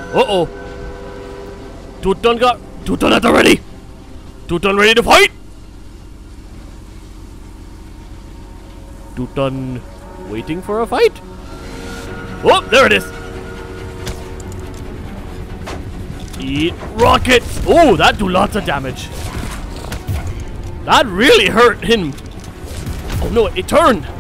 Uh-oh. Tuton at the ready. Tuton ready to fight. Tuton waiting for a fight. Oh, there it is. Eat rockets. Oh, that do lots of damage. That really hurt him. Oh no, it turned.